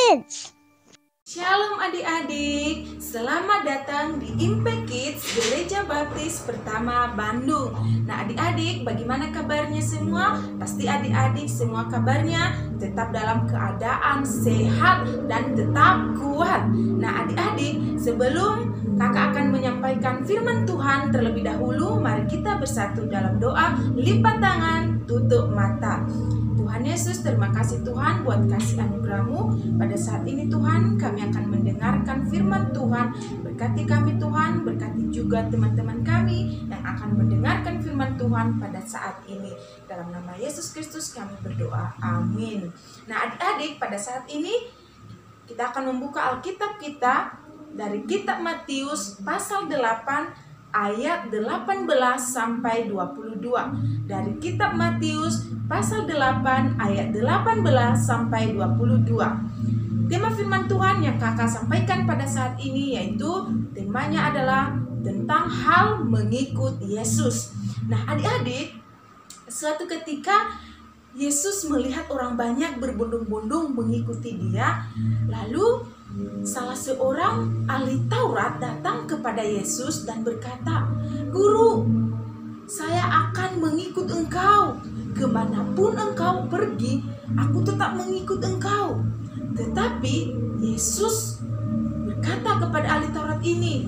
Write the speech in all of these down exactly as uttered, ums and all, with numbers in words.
Kids. Shalom adik-adik, selamat datang di Impact Kids Gereja Baptis Pertama Bandung. Nah adik-adik, bagaimana kabarnya semua? Pasti adik-adik semua kabarnya tetap dalam keadaan sehat dan tetap kuat. Nah adik-adik, sebelum kakak akan menyampaikan firman Tuhan terlebih dahulu, mari kita bersatu dalam doa, lipat tangan, tutup mata. Tuhan Yesus, terima kasih Tuhan buat kasih anugerah-Mu. Pada saat ini Tuhan, kami akan mendengarkan firman Tuhan. Berkati kami Tuhan, berkati juga teman-teman kami yang akan mendengarkan firman Tuhan pada saat ini. Dalam nama Yesus Kristus kami berdoa, amin. Nah adik-adik, pada saat ini kita akan membuka Alkitab kita dari kitab Matius pasal delapan ayat delapan belas sampai dua puluh dua. Dari kitab Matius pasal delapan ayat delapan belas sampai dua puluh dua. Tema firman Tuhan yang kakak sampaikan pada saat ini yaitu temanya adalah tentang hal mengikut Yesus. Nah adik-adik, suatu ketika Yesus melihat orang banyak berbondong-bondong mengikuti dia. Lalu salah seorang ahli Taurat datang kepada Yesus dan berkata, "Guru, saya akan mengikut engkau. Kemanapun engkau pergi, aku tetap mengikut engkau." Tetapi Yesus berkata kepada ahli Taurat ini,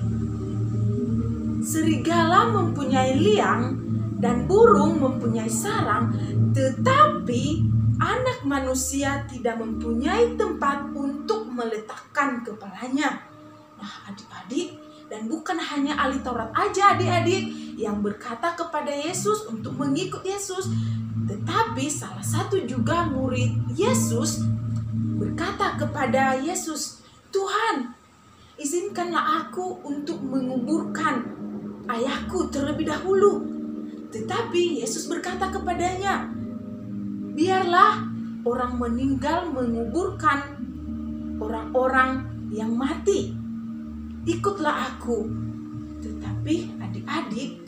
"Serigala mempunyai liang dan burung mempunyai sarang, tetapi Anak manusia tidak mempunyai tempat untuk meletakkan kepalanya." Nah adik-adik, dan bukan hanya ahli Taurat aja adik-adik yang berkata kepada Yesus untuk mengikut Yesus, tetapi salah satu juga murid Yesus berkata kepada Yesus, "Tuhan, izinkanlah aku untuk menguburkan ayahku terlebih dahulu." Tetapi Yesus berkata kepadanya, "Biarlah orang meninggal menguburkan orang-orang yang mati. Ikutlah aku." Tetapi adik-adik,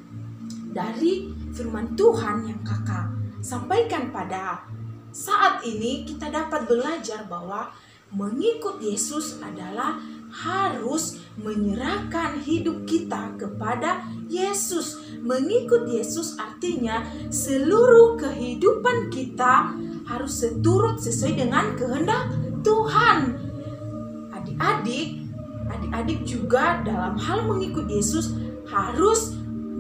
dari firman Tuhan yang kakak sampaikan pada saat ini, kita dapat belajar bahwa mengikut Yesus adalah harus menyerahkan hidup kita kepada Yesus. Mengikut Yesus artinya seluruh kehidupan kita harus seturut sesuai dengan kehendak Tuhan. Adik-adik, adik-adik juga dalam hal mengikut Yesus harus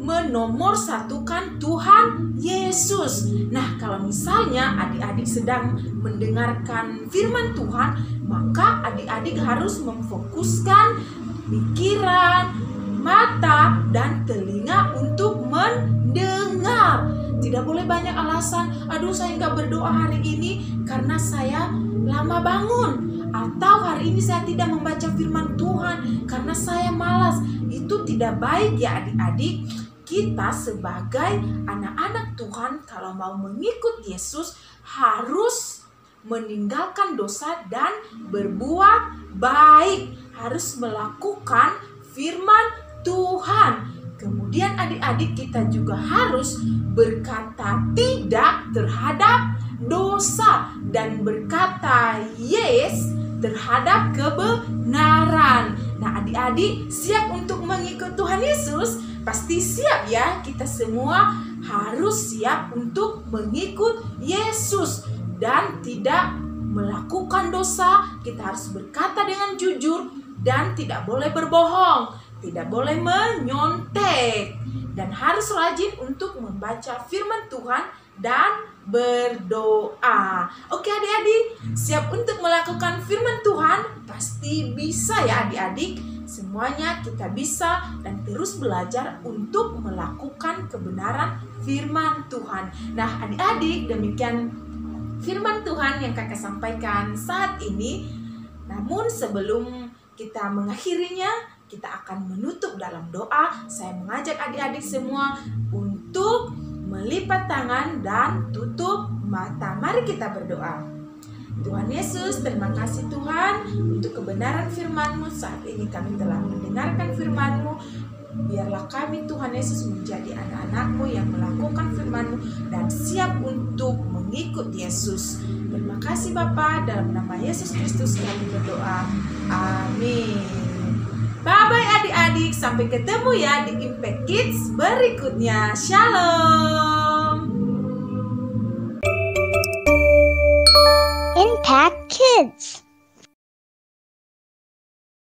menomorsatukan Tuhan Yesus. Nah, kalau misalnya adik-adik sedang mendengarkan firman Tuhan, maka adik-adik harus memfokuskan pikiran, mata, dan telinga untuk mendengar. Tidak boleh banyak alasan, "Aduh, saya nggak berdoa hari ini karena saya lama bangun." Atau "Hari ini saya tidak membaca firman Tuhan karena saya malas." Itu tidak baik ya adik-adik. Kita sebagai anak-anak Tuhan kalau mau mengikut Yesus harus meninggalkan dosa dan berbuat baik. Harus melakukan firman Tuhan. Kemudian adik-adik kita juga harus berkata tidak terhadap dosa dan berkata yes terhadap kebenaran. Nah adik-adik siap untuk mengikut Tuhan Yesus? Pasti siap ya, kita semua harus siap untuk mengikut Yesus dan tidak melakukan dosa. Kita harus berkata dengan jujur dan tidak boleh berbohong, tidak boleh menyontek, dan harus rajin untuk membaca firman Tuhan dan berdoa. Oke adik-adik, siap untuk melakukan firman Tuhan? Pasti bisa ya adik-adik. Semuanya kita bisa dan terus belajar untuk melakukan kebenaran firman Tuhan. Nah adik-adik, demikian firman Tuhan yang kakak sampaikan saat ini. Namun sebelum kita mengakhirinya, kita akan menutup dalam doa. Saya mengajak adik-adik semua untuk melipat tangan dan tutup mata. Mari kita berdoa. Tuhan Yesus, terima kasih Tuhan untuk kebenaran firman-Mu. Saat ini kami telah mendengarkan firman-Mu. Biarlah kami Tuhan Yesus menjadi anak-anak-Mu yang melakukan firman-Mu dan siap untuk mengikut Yesus. Terima kasih Bapa, dalam nama Yesus Kristus kami berdoa. Amin. Bye-bye adik-adik, sampai ketemu ya di Impact Kids berikutnya. Shalom. Impact Kids.